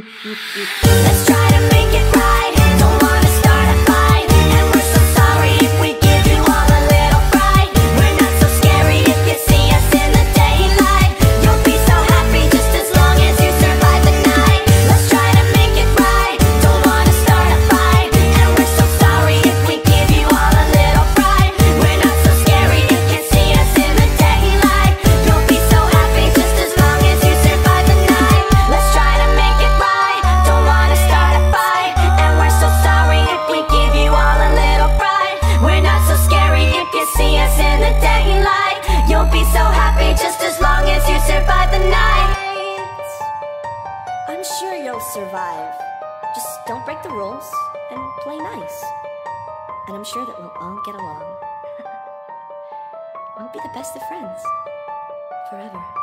Let's try to make it right. Don't wanna start a fight, and we're so sorry if we give you all a little fright. We're not so scary if you see us in the daylight. You'll be so happy just as long as you survive the night. Let's try to make it right. Don't wanna start a fight, and we're so sorry if we give you all a little fright. We're not so scary if you see us in the daylight. You'll be so happy just as long as you survive the night. Let's try to make it right. Don't wanna start a fight, and we're so sorry if we give you all a little fright. We're not so scary if you see us in the daylight. You'll be so happy just as long as you survive the night. I'm sure you'll survive. Just don't break the rules and play nice. And I'm sure that we'll all get along. We'll be the best of friends forever.